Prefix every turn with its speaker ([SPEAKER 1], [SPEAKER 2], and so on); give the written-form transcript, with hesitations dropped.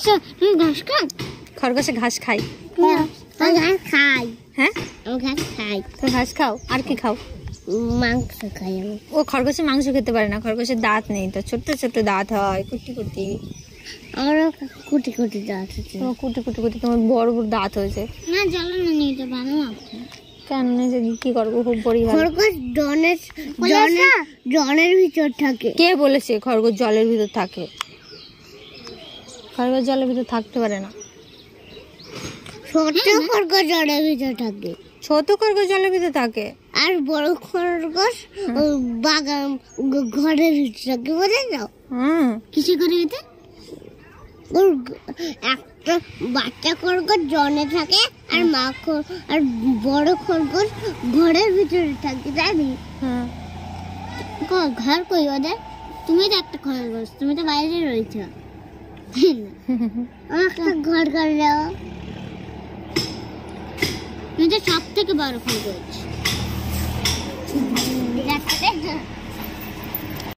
[SPEAKER 1] তুমি ঘাস খাও?
[SPEAKER 2] খরগোশে ঘাস খায়।
[SPEAKER 1] ঘাস খাই।
[SPEAKER 2] হ্যাঁ
[SPEAKER 1] ঘাস খাই।
[SPEAKER 2] তুমি ঘাস খাও, আর কি খাও?
[SPEAKER 1] মাংস খাই আমি।
[SPEAKER 2] ও খরগোশে মাংস খেতে পারে না, খরগোশের দাঁত নেই তো, ছোট্ট ছোট্ট দাঁত হয়, কুটি কুটি।
[SPEAKER 1] আমারও কুটি কুটি দাঁত আছে।
[SPEAKER 2] ও কুটি কুটি কুটি, তোমার বড় বড় দাঁত হয়েছে।
[SPEAKER 1] না জলে না নিয়ে যাবো আমি।
[SPEAKER 2] কেন নিজে কি করবো? খুব বড়ি ভালো।
[SPEAKER 1] খরগোশ জলের ভিতর থাকে।
[SPEAKER 2] কে বলেছে খরগোশ জলের ভিতর থাকে? খরগোশ জলের ভিতর থাকতে পারে না।
[SPEAKER 1] ছোট খরগোশ জলের ভিতর থাকে।
[SPEAKER 2] ছোট খরগোশ জলের ভিতর থাকে,
[SPEAKER 1] আর বড় খরগোশ বাগান ঘরের ভিতর থাকে। বোঝা যাও? কিসে ঘরের ভিতর? একটা বাচ্চা খরগোশ জলে থাকে, আর আর বড় খরগোশ ঘরের ভিতরে থাকে, জানি? ঘর কই ওদের? তুমি তো একটা খরগোশ, তুমি তো বাইরে রয়েছো। একটা ঘর করে দাও। তুমি তো সব থেকে বড় খরগোশ।